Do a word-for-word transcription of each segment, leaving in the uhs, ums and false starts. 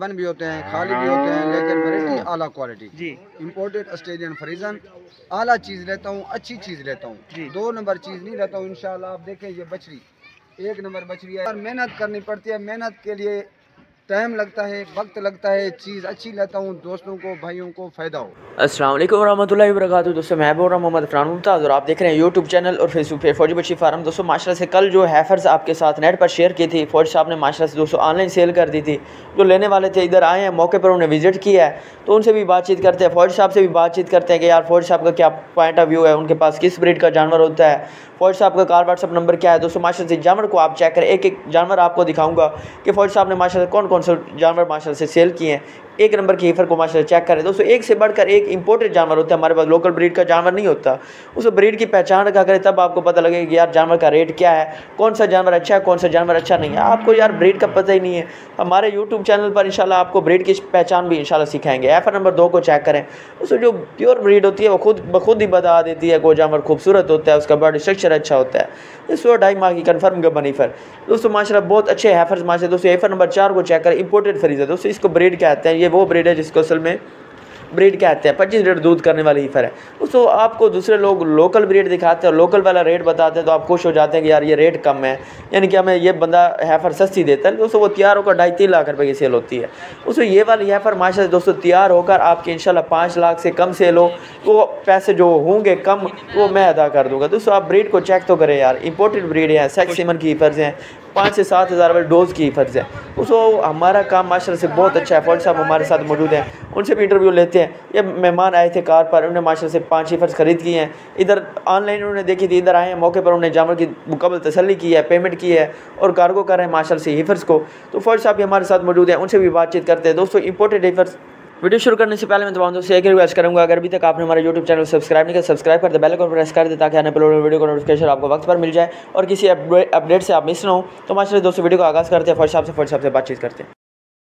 बन भी होते हैं, खाली भी होते हैं, लेकिन वैरायटी आला क्वालिटी जी। इम्पोर्टेड ऑस्ट्रेलियन फ्रीजन आला चीज़ लेता हूँ, अच्छी चीज़ लेता हूँ, दो नंबर चीज़ नहीं लेता हूँ। इंशाल्लाह आप देखें ये बछड़ी एक नंबर बछड़ी है। मेहनत करनी पड़ती है, मेहनत के लिए टाइम लगता है, वक्त लगता है, चीज़ अच्छी लेता हूँ, दोस्तों को भाइयों को फ़ायदा हो। अस्सलाम वालेकुम वरहमतुल्लाहि वबरकातुहू। दोस्तों मैं बोल रहा हूँ मोहम्मद फरहान मुमताज़ और आप देख रहे हैं यूट्यूब चैनल और फेसबुक पे फौजी बच्ची फार्म। दोस्तों माशाल्लाह से कल जो हैफर्स आपके साथ नेट पर शेयर की थी, फौज साहब ने माशाल्लाह से दोस्तों ऑनलाइन सेल कर दी थी। जो लेने वाले थे इधर आए हैं, मौके पर उन्हें विजिट किया है, तो उनसे भी बातचीत करते हैं, फौज साहब से भी बातचीत करते हैं कि यार फौज साहब का क्या पॉइंट ऑफ व्यू है, उनके पास किस ब्रीड का जानवर होता है, फौज साहब का कार व्हाट्सअप नंबर क्या है। दोस्तों माशाल्लाह से जानवर को आप चेक करें, एक एक जानवर आपको दिखाऊंगा कि फौज साहब ने माशाल्लाह से कौन कौन से जानवर माशाल्लाह से सेल किए हैं। एक नंबर की हीफर को माशाल्लाह चेक करें। दोस्तों एक से बढ़कर एक इंपोर्टेड जानवर होता है, हमारे पास लोकल ब्रीड का जानवर नहीं होता। उस ब्रीड की पहचान रखा करें, तब आपको पता लगेगा कि यार जानवर का रेट क्या है, कौन सा जानवर अच्छा है, कौन सा जानवर अच्छा नहीं है। आपको यार ब्रीड का पता ही नहीं है, हमारे यूट्यूब चैनल पर इंशाल्लाह आपको ब्रीड की पहचान भी इंशाल्लाह सिखाएंगे। एफर नंबर दो को चेक करें, उसमें जो प्योर ब्रीड होती है वो खुद ब खुद ही बता देती है कोई जानवर खूबसूरत होता है, उसका बॉडी स्ट्रक्चर अच्छा होता है। ये सौ ढाई माह की कन्फर्म गबन हीफर दोस्तों माशाल्लाह बहुत अच्छे हैफर्स माशा। दोस्तों एफर नंबर चार को चेक करें, इंपोर्टेड फ्रीजर। दोस्तों इसको ब्रीड कहते हैं, ये वो ब्रीड है जिसको असल में ब्रीड कहते हैं, पच्चीस लीटर दूध करने वाली हीफर है। दोस्तों आपको दूसरे लोग लोकल ब्रीड दिखाते हैं, लोकल वाला रेट बताते हैं, तो आप खुश हो जाते हैं कि यार ये रेट कम है, यानी कि हमें ये बंदा हैफर सस्ती देता है। दोस्तों वो तैयार होकर ढाई तीन लाख रुपए की सेल होती है। दोस्तों ये वाली हैफर माशा दोस्तों तैयार होकर आपके इंशाल्लाह पाँच लाख से कम सेल हो, वो पैसे जो होंगे कम वो मैं अदा कर दूंगा। दोस्तों आप ब्रीड को चेक तो करें यार, इंपोर्टेड ब्रीड है, सेक्स सीमन की हीफर्स हैं, पाँच से सात हज़ार वाले डोज की हीफर्स है। उसको हमारा काम माशाल्लाह से बहुत अच्छा है। फौज साहब हमारे साथ मौजूद हैं, उनसे भी इंटरव्यू लेते हैं। ये मेहमान आए थे कार पर, उन्होंने माशाल्लाह से पाँच हीफर्स खरीद की हैं, इधर ऑनलाइन उन्होंने देखी थी, इधर आए हैं, मौके पर उन्हें जानवर की मुकम्मल तसल्ली की है, पेमेंट की है और कार्गो कर रहे हैं माशाल्लाह से हीफर्स को। तो फौज साहब भी हमारे साथ मौजूद हैं, उनसे भी बातचीत करते हैं। दोस्तों इंपोर्टेड हीफर्स वीडियो शुरू करने से पहले मैं तमाम दोस्तों से एक रिक्वेस्ट करूंगा, अगर अभी तक आपने हमारे यूट्यूब चैनल सब्सक्राइब नहीं किया, सब्सक्राइब कर दे, बेल आइकन प्रेस कर दे ताकि आने वाले वीडियो का नोटिफिकेशन आपको वक्त पर मिल जाए और किसी अपडेट से आप मिस ना हो। तो माशाल्लाह दोस्तों वीडियो का आगाज़ करते हैं, फौज साहब से फौज साहब से बातचीत करते हैं।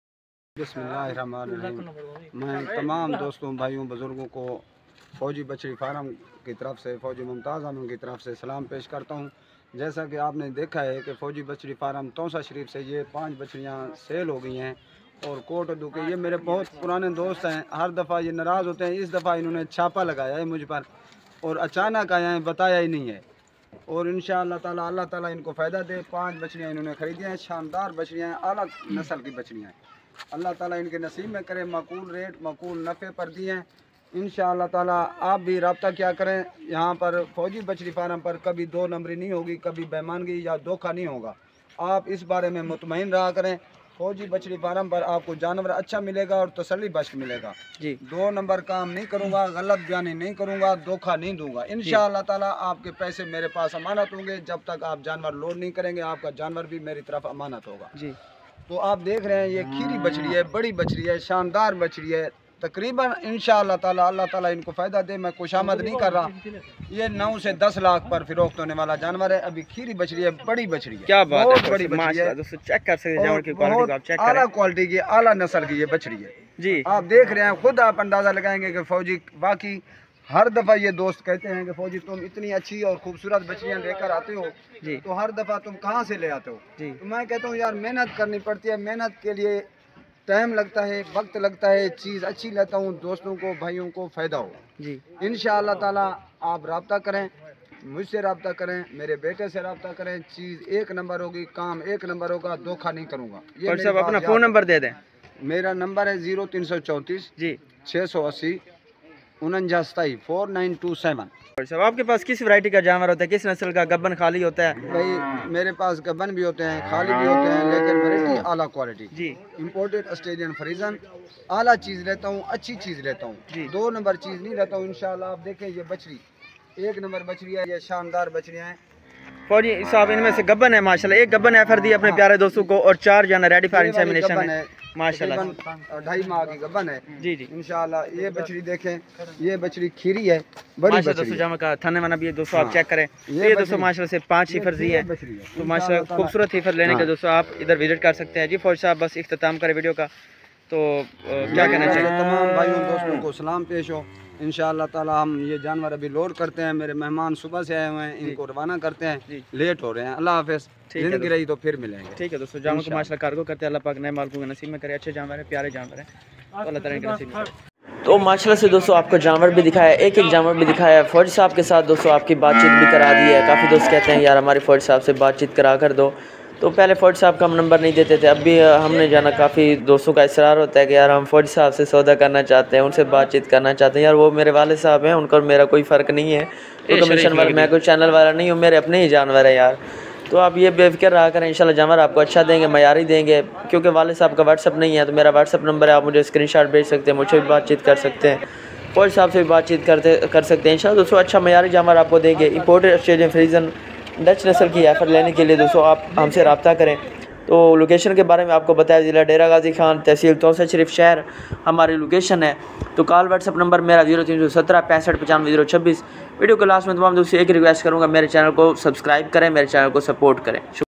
बिस्मिल्लाहिर्रहमानिर्रहीम। मैं तमाम दोस्तों भाइयों बुज़ुर्गों को फ़ौजी बछड़ी फार्म की तरफ से, फ़ौजी मुमताज़ आलम की तरफ से सलाम पेश करता हूँ। जैसा कि आपने देखा है कि फ़ौजी बछड़ी फार्म तौसा शरीफ से ये पांच बछड़ियाँ सेल हो गई हैं और कोट दू के ये मेरे बहुत पुराने दोस्त हैं। हर दफ़ा ये नाराज़ होते हैं, इस दफ़ा इन्होंने छापा लगाया है मुझ पर और अचानक आया है, बताया ही नहीं है। और इंशाअल्लाह ताला अल्लाह ताला इनको फ़ायदा दे। पांच बछड़ियाँ इन्होंने ख़रीदी हैं, शानदार बछड़ियाँ हैं, आला नस्ल की बछड़ियाँ हैं। अल्लाह ताला इनके नसीब में करे, माकूल रेट माकूल नफ़े पर दिए हैं। इंशाअल्लाह ताला आप भी रब्ता क्या करें, यहाँ पर फ़ौजी बछड़ी फार्म पर कभी दो नंबरी नहीं होगी, कभी बेईमानगी या धोखा नहीं होगा। आप इस बारे में मुतमईन रहा करें। फ़ौजी बछड़ी फार्म पर आपको जानवर अच्छा मिलेगा और तसल्ली बख्श मिलेगा जी। दो नंबर काम नहीं करूँगा, गलत बयानी नहीं करूँगा, धोखा नहीं दूंगा। इंशाअल्लाह ताला आपके पैसे मेरे पास अमानत होंगे, जब तक आप जानवर लोड नहीं करेंगे आपका जानवर भी मेरी तरफ अमानत होगा जी। तो आप देख रहे हैं ये खीरी बछड़ी है, बड़ी बछड़ी है, शानदार बछड़ी है। तकरीबन इंशाअल्लाह ताला अल्लाह ताला इनको फ़ायदा दे। मैं खुशामद नहीं कर रहा, ये नौ से दस लाख पर फिरोख्त होने वाला जानवर है। अभी खीरी बछड़ी है, बड़ी बछड़ी है, क्या बात बहुत है, बड़ी बछड़ी है। दोस्तों चेक कर सकते हैं जानवर की क्वालिटी, आप चेक करें, आला क्वालिटी की आला नस्ल की ये बछड़ी है जी। आप देख रहे हैं, खुद आप अंदाज़ा लगाएंगे कि फ़ौजी वाकई हर दफ़ा ये दोस्त कहते हैं कि फ़ौजी तुम इतनी अच्छी और खूबसूरत बछड़ियाँ लेकर आते हो जी, तो हर दफ़ा तुम कहाँ से ले आते हो जी। तो मैं कहता हूँ यार मेहनत करनी पड़ती है, मेहनत के लिए टाइम लगता है, वक्त लगता है, चीज़ अच्छी लेता हूँ, दोस्तों को भाइयों को फ़ायदा हो जी। इंशाअल्लाह ताला आप रब्ता करें, मुझसे रब्ता करें, मेरे बेटे से रब्ता करें, चीज़ एक नंबर होगी, काम एक नंबर होगा, धोखा नहीं करूँगा। ये सब अपना फ़ोन नंबर दे दें। मेरा नंबर है ज़ीरो तीन सौ चौंतीस जी छः सौ अस्सी उनंजा सताई फोर नाइन टू सेवन। साहब आपके पास किस वैरायटी का जानवर होता है, किस नस्ल का? गब्बन खाली होता है? भाई मेरे पास गब्बन भी होते हैं, खाली भी होते हैं, लेकिन वैरायटी आला क्वालिटी जी, इम्पोर्टेड ऑस्ट्रेलियन फ्रीजन आला चीज़ लेता हूँ, अच्छी चीज़ लेता हूँ, दो नंबर चीज़ नहीं लेता हूँ। इंशाल्लाह आप देखें ये बछड़ी एक नंबर बछड़ी है, ये शानदार बछड़ियाँ हैं। फौजी साहब इनमें से गब्बन है माशाल्लाह, एक गब्बन एफर दी अपने प्यारे दोस्तों को और चार जो है रेडी फॉर इंसेमिनेशन है माशाल्लाह, ढाई माह की गब्बन है जी जी। इंशाल्लाह ये बछड़ी देखें, ये बछड़ी खीरी है, बड़ी बछड़ी जामा का थाने वाला भी है दोस्तों, आप चेक करें। ये दोस्तों माशाल्लाह से पांच हीफर दी है, तो माशाल्लाह खूबसूरत हीफर लेने के दोस्तों आप इधर विजिट कर सकते हैं जी। फौज साहब बस इख्तिताम करें वीडियो का, तो क्या कहना चाहिए? तमाम भाइयों दोस्तों को सलाम पेश हो। इंशाअल्लाह ताला हम ये जानवर अभी लोड करते हैं। मेरे मेहमान सुबह से आए हुए हैं, इनको रवाना करते हैं, लेट हो रहे हैं। अल्लाह हाफिज़, जिंदगी रही तो फिर मिलेंगे। ठीक है दोस्तों, जानवर को माशाल्लाह कार्गो करते हैं, अल्लाह पाक नए मालिकों के नसीब में करे। अच्छे जानवर हैं, प्यारे जानवर हैं, तो अल्लाह ताला इनके नसीब में करे। तो माशाल्लाह से दोस्तों आपको जानवर भी दिखाया, एक एक जानवर भी दिखाया। फौजी साहब के साथ दोस्तों आपकी बातचीत भी करा दी है। काफ़ी दोस्त कहते हैं यार हमारे फौजी साहब से बातचीत करा कर दो, तो पहले फौजी साहब का हम नंबर नहीं देते थे, अब भी हमने जाना। काफ़ी दोस्तों का इसरार होता है कि यार हम फौजी साहब से सौदा करना चाहते हैं, उनसे बातचीत करना चाहते हैं। यार वो मेरे वाले साहब हैं, उनका और मेरा कोई फ़र्क नहीं है, कोई कमीशन वाला, मैं कोई चैनल वाला नहीं हूँ, मेरे अपने ही जानवर है यार। तो आप ये बेफिक्र रहा करें, इंशाल्लाह जानवर आपको अच्छा देंगे, मयारी देंगे। क्योंकि वाले साहब का व्हाट्सअप नहीं है, तो मेरा व्हाट्सअप नंबर है, आप मुझे स्क्रीनशॉट भेज सकते हैं, मुझसे भी बातचीत कर सकते हैं, फौजी साहब से भी बातचीत करते कर सकते हैं। इंशाल्लाह दोस्तों अच्छा मयारी जानवर आपको देंगे। इंपोर्टेड ऑस्ट्रेलियन फ्रीजन डच नस्ल की एफर लेने के लिए दोस्तों आप हमसे रब्ता करें। तो लोकेशन के बारे में आपको बताया, ज़िला डेरा गाजी खान, तहसील तौसा शरीफ शहर हमारी लोकेशन है। तो कॉल व्हाट्सअप नंबर मेरा जीरो तीन सौ सत्रह पैंसठ पचानवे जीरो छब्बीस। वीडियो के लास्ट में तमाम दोस्तों एक रिक्वेस्ट करूँगा, मेरे चैनल को सब्सक्राइब करें, मेरे चैनल को सपोर्ट करें।